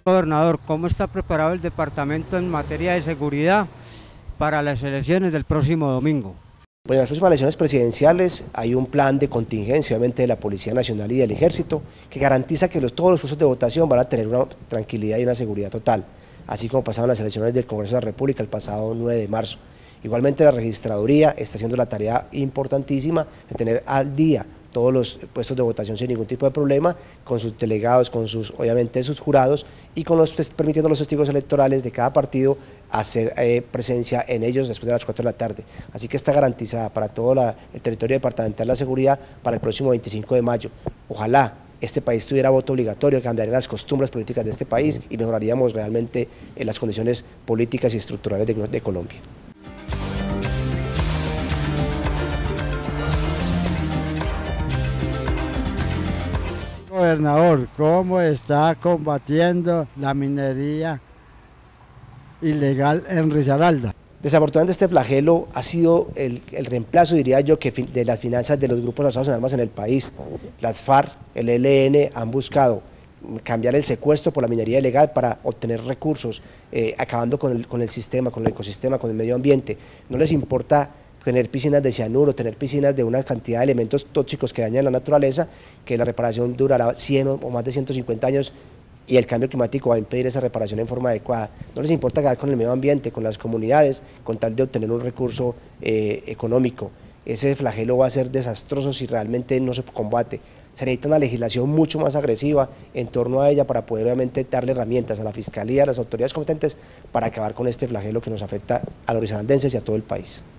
Gobernador, ¿cómo está preparado el departamento en materia de seguridad para las elecciones del próximo domingo? Pues en las próximas elecciones presidenciales hay un plan de contingencia, obviamente, de la Policía Nacional y del Ejército, que garantiza que todos los puestos de votación van a tener una tranquilidad y una seguridad total, así como pasaron las elecciones del Congreso de la República el pasado 9 de marzo. Igualmente la Registraduría está haciendo la tarea importantísima de tener al día todos los puestos de votación sin ningún tipo de problema, con sus delegados, con sus, obviamente, sus jurados y permitiendo a los testigos electorales de cada partido hacer presencia en ellos después de las 4 de la tarde. Así que está garantizada para todo el territorio departamental la seguridad para el próximo 25 de mayo. Ojalá este país tuviera voto obligatorio, cambiarían las costumbres políticas de este país y mejoraríamos realmente las condiciones políticas y estructurales de Colombia. Gobernador, ¿cómo está combatiendo la minería ilegal en Risaralda? Desafortunadamente este flagelo ha sido el reemplazo, diría yo, de las finanzas de los grupos armados en armas en el país. Las FARC, el ELN han buscado cambiar el secuestro por la minería ilegal para obtener recursos, acabando con el sistema, con el ecosistema, con el medio ambiente. No les importa tener piscinas de cianuro, tener piscinas de una cantidad de elementos tóxicos que dañan la naturaleza, que la reparación durará 100 o más de 150 años y el cambio climático va a impedir esa reparación en forma adecuada. No les importa quedar con el medio ambiente, con las comunidades, con tal de obtener un recurso económico. Ese flagelo va a ser desastroso si realmente no se combate. Se necesita una legislación mucho más agresiva en torno a ella para poder obviamente darle herramientas a la Fiscalía, a las autoridades competentes para acabar con este flagelo que nos afecta a los risaraldenses y a todo el país.